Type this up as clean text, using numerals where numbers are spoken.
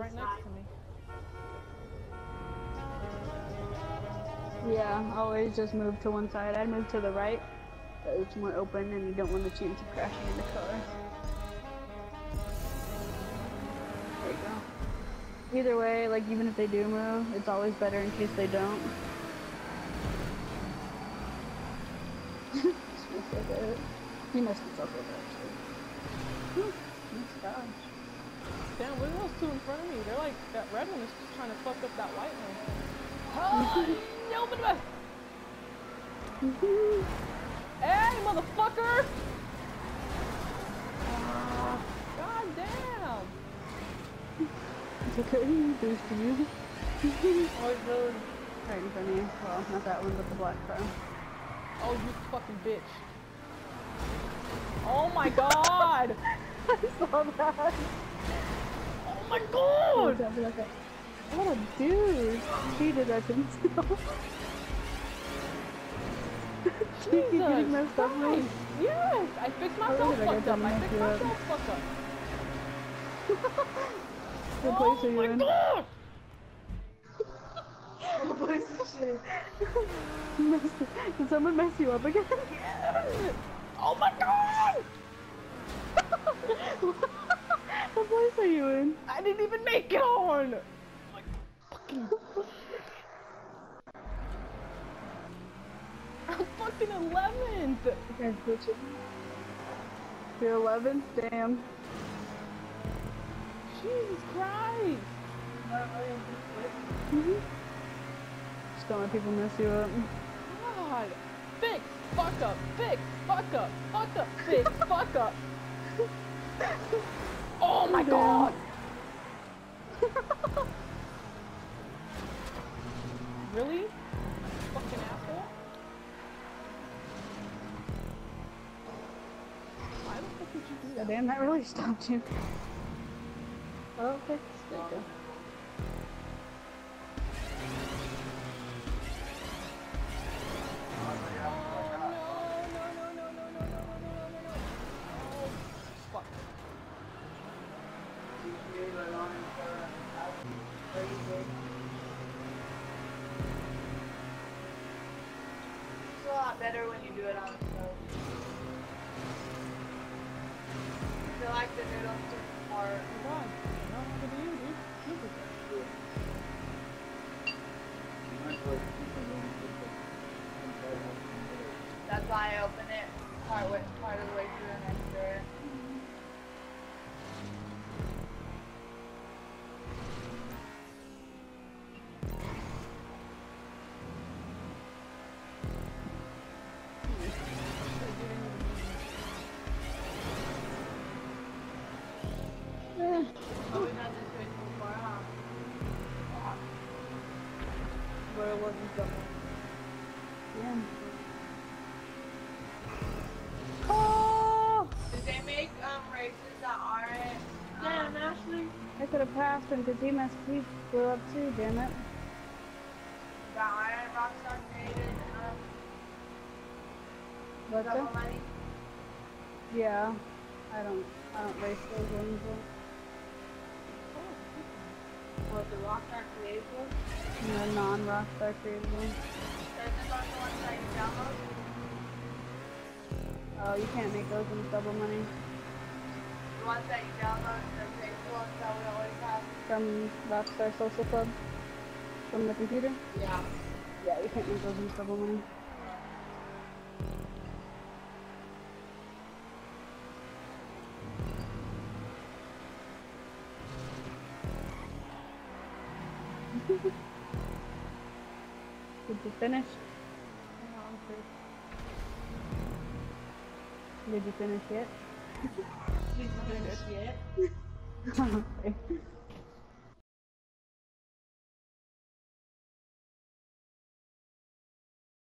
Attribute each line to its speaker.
Speaker 1: right next to me.
Speaker 2: Yeah, always just move to one side. I'd move to the right. It's more open and you don't want the chance of crashing into cars. There you go. Either way, like even if they do move, it's always better in case they don't. He messed himself up actually. Nice dodge.
Speaker 1: Damn, look at those two in front of me. They're like, that red one is just trying to fuck up that white one. Oh, no, but hey, motherfucker! God damn!
Speaker 2: It's okay, boosted you.
Speaker 1: Oh, those.
Speaker 2: Right in front of you. Well, not that one, but the black car.
Speaker 1: Oh, you fucking bitch. Oh my god!
Speaker 2: I saw that.
Speaker 1: Oh my god!
Speaker 2: What a dude! He did that to himself. He getting messed up, right?
Speaker 1: Yes! I fixed myself fucked up. I fixed myself fucked up.
Speaker 2: What place are you in?
Speaker 1: Oh my god!
Speaker 2: What place is she? Did someone mess you up again?
Speaker 1: Yes! Oh my god!
Speaker 2: What place are you in?
Speaker 1: I didn't even make it on! Like, fucking... I'm fucking 11th!
Speaker 2: Okay, switch. You're 11th? Damn.
Speaker 1: Jesus Christ!
Speaker 2: Just don't let people mess you up.
Speaker 1: God! Fix! Fuck up! Fix! Fuck up! Fuck up! Fix! Fuck up! Oh my god! Really? Fucking asshole? Why the fuck did you do that?
Speaker 2: Damn, that really stopped you. Oh, okay. There you go.
Speaker 3: It's a lot better when you do it on the stove. I feel like the noodles took more.
Speaker 1: God, no, look at you, dude. Look at
Speaker 3: That's why I open it part of the way through and then stir it. Oh, we've done this way before, huh?
Speaker 2: But it wasn't something. Yeah. Oh!
Speaker 3: Did they make races that aren't? Damn, Ashley.
Speaker 2: I could have passed him because he blew up too, damn it.
Speaker 3: That aren't Rockstar created
Speaker 2: What's
Speaker 3: double
Speaker 2: that?
Speaker 3: money.
Speaker 2: Yeah. I don't race those ones.
Speaker 3: What the Rockstar created one?
Speaker 2: No, non-Rockstar created ones.
Speaker 3: Those are the ones that you download.
Speaker 2: Oh, you can't make those in double money.
Speaker 3: The ones that you download, the faithful ones that we always have.
Speaker 2: From Rockstar Social Club? From the computer?
Speaker 3: Yeah.
Speaker 2: Yeah, you can't make those in double money. Did you finish? Did you finish yet?
Speaker 3: Did you finish yet?
Speaker 2: Okay.